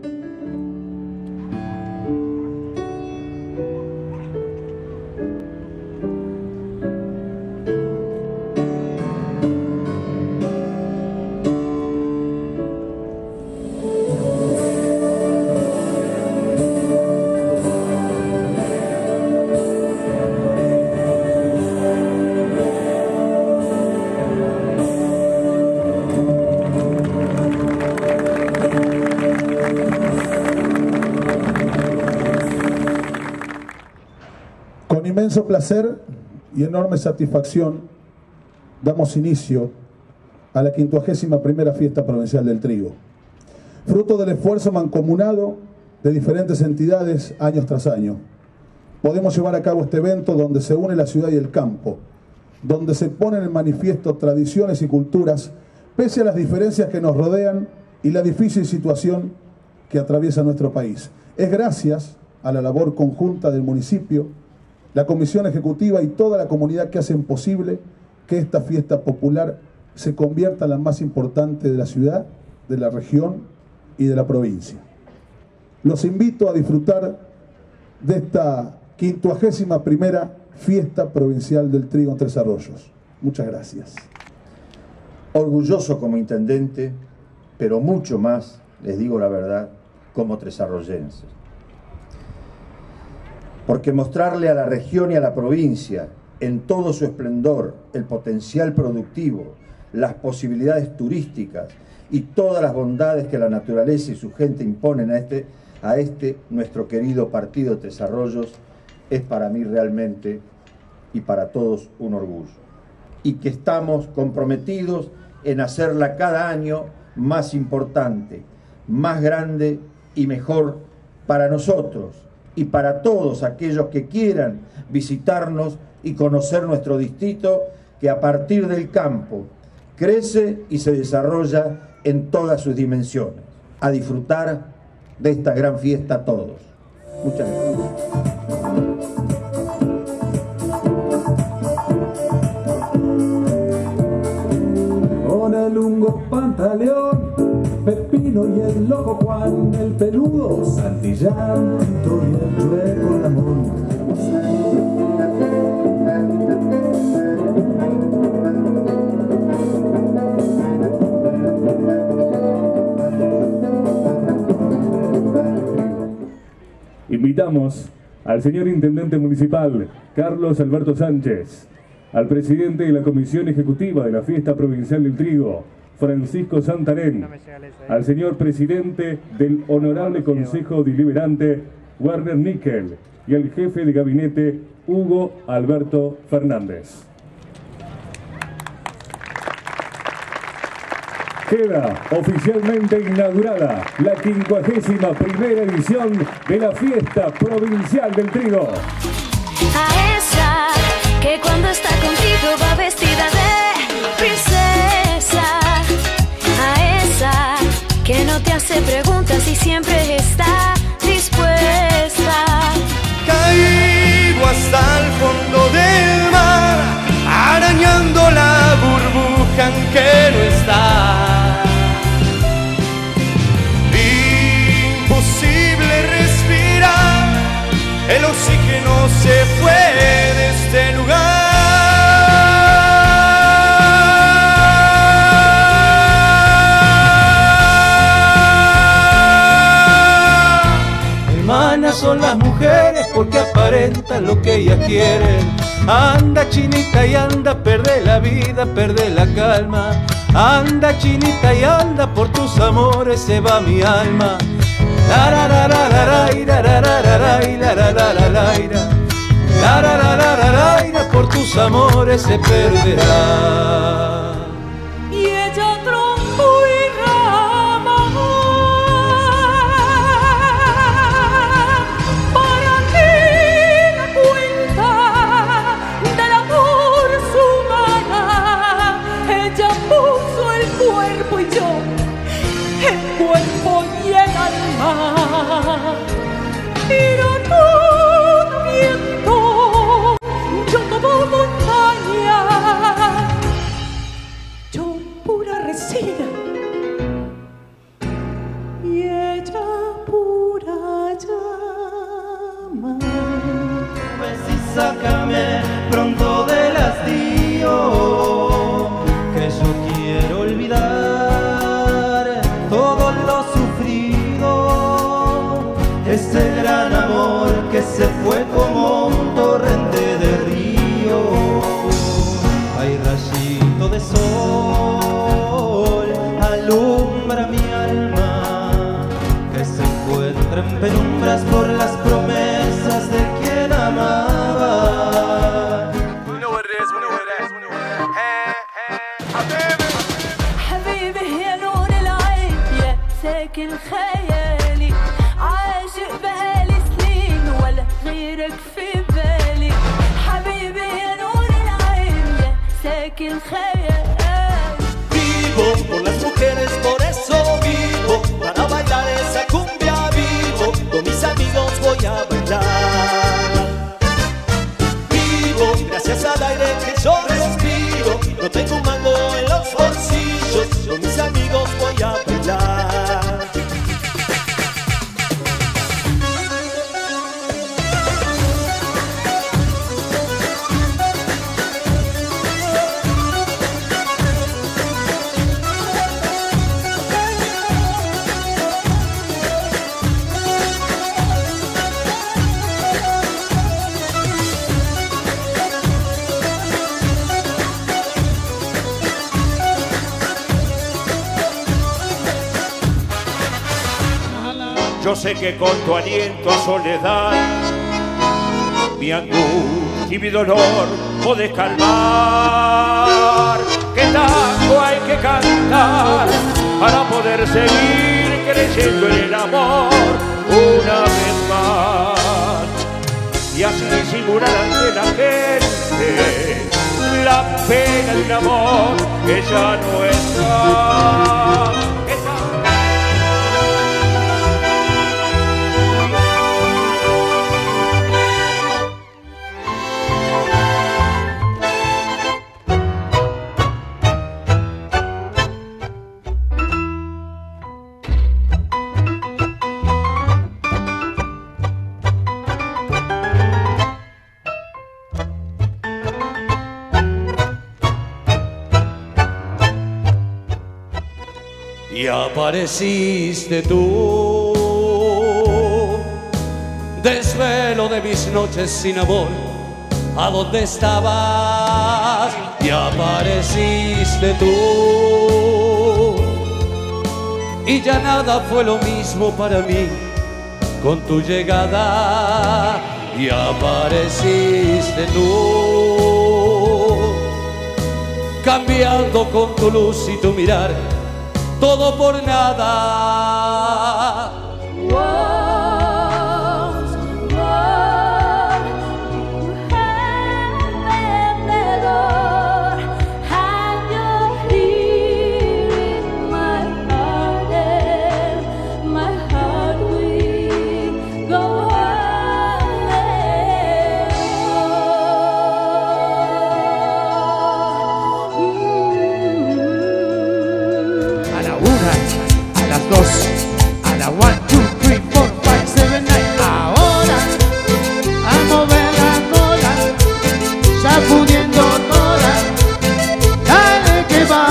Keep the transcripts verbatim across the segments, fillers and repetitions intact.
Con inmenso placer y enorme satisfacción damos inicio a la quincuagésima primera Fiesta Provincial del Trigo, fruto del esfuerzo mancomunado de diferentes entidades años tras año. Podemos llevar a cabo este evento donde se une la ciudad y el campo, donde se ponen en manifiesto tradiciones y culturas, pese a las diferencias que nos rodean y la difícil situación que atraviesa nuestro país. Es gracias a la labor conjunta del municipio, la Comisión Ejecutiva y toda la comunidad que hacen posible que esta fiesta popular se convierta en la más importante de la ciudad, de la región y de la provincia. Los invito a disfrutar de esta quincuagésima primera Fiesta Provincial del Trigo en Tres Arroyos. Muchas gracias. Orgulloso como intendente, pero mucho más, les digo la verdad, como tresarroyense. Porque mostrarle a la región y a la provincia, en todo su esplendor, el potencial productivo, las posibilidades turísticas y todas las bondades que la naturaleza y su gente imponen a este, a este nuestro querido partido Tres Arroyos, es para mí realmente y para todos un orgullo. Y que estamos comprometidos en hacerla cada año más importante, más grande y mejor para nosotros y para todos aquellos que quieran visitarnos y conocer nuestro distrito, que a partir del campo crece y se desarrolla en todas sus dimensiones. A disfrutar de esta gran fiesta todos. Muchas gracias. Con el Hungo Pantaleón, Pepino y el Loco Juan, el Peludo Santillán, Tito y el Chueco Ramón. Invitamos al señor Intendente Municipal, Carlos Alberto Sánchez, al presidente de la Comisión Ejecutiva de la Fiesta Provincial del Trigo, Francisco Santarén, al señor presidente del Honorable Consejo Deliberante, Werner Nickel, y al jefe de gabinete, Hugo Alberto Fernández. Queda oficialmente inaugurada la quincuagésima primera edición de la Fiesta Provincial del Trigo. A esa que cuando está contigo va vestida de princesa, a esa que no te hace preguntas y siempre está dispuesta. Caigo hasta el fondo del mar, arañando la burbuja en que no está. Imposible respirar, el oxígeno se fue de este lugar. Hermanas son las mujeres porque aparentan lo que ellas quieren. Anda chinita y anda, perde la vida, perde la calma. Anda chinita y anda, por tus amores se va mi alma. La la la la la la la la la la la la la la, por tus amores se perderá. Y ella tronco y rama para ti la cuenta del amor humana. Ella puso el cuerpo y yo el cuerpo y el alma. Mira todo viento, yo todo montaña, yo pura resina y ella pura llama. Pues y sácame pronto del hastío, que yo quiero olvidar todo lo sufrido. Ese gran amor que se fue como un torrente de río. Hay rayito de sol, alumbra mi alma, que se encuentra en penumbras por las promesas de quien amaba. We know what it is, we know what it is, we know what it is. Hey, hey, حبيبي يا نور العين يا ساكن خيالي، عاشق بقالي سنين ولا غيرك في بالي. حبيبي يا نور العين يا ساكن خيالي. Vivo por las mujeres, por eso vivo, para bailar esa cumbia vivo, con mis amigos voy a bailar. Vivo gracias al aire que yo respiro, no tengo un mango en los bolsillos, con mis amigos voy a bailar. Yo sé que con tu aliento a soledad mi angustia y mi dolor podés calmar. Que tanto hay que cantar para poder seguir creyendo en el amor una vez más. Y así disimular ante la gente la pena de un amor que ya no está. Y apareciste tú, desvelo de mis noches sin amor, ¿a dónde estabas? Y apareciste tú, y ya nada fue lo mismo para mí con tu llegada. Y apareciste tú, cambiando con tu luz y tu mirar todo por nada. A la one, two, three, four, five, seven, nine. Ahora a mover la cola, sacudiendo toda. Dale que va,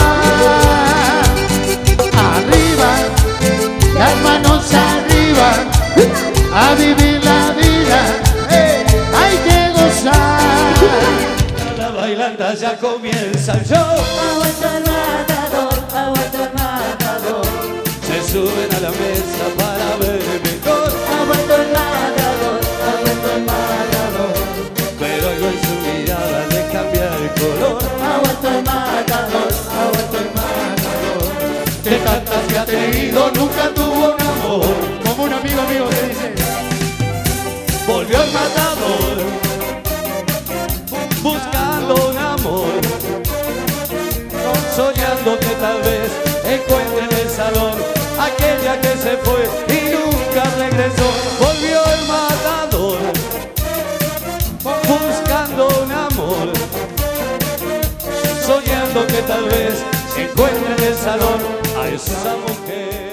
arriba, las manos arriba, a vivir la vida, hey, hay que gozar. La bailanta ya comienza el show. Aguanta el matador, aguanta el matador. Se suben a la mesa para ver mejor. Aguanto el matador, aguanto el matador. Pero algo en su mirada le cambia el color. Aguanto el matador, aguanto el matador. De tantas que ha tenido nunca tuvo un amor. Como un amigo amigo te dice. Volvió el matador, buscando un amor, soñando que tal vez encuentre en el salón aquella que se fue y nunca regresó. Volvió el matador, buscando un amor, soñando que tal vez encuentre en el salón a esa mujer.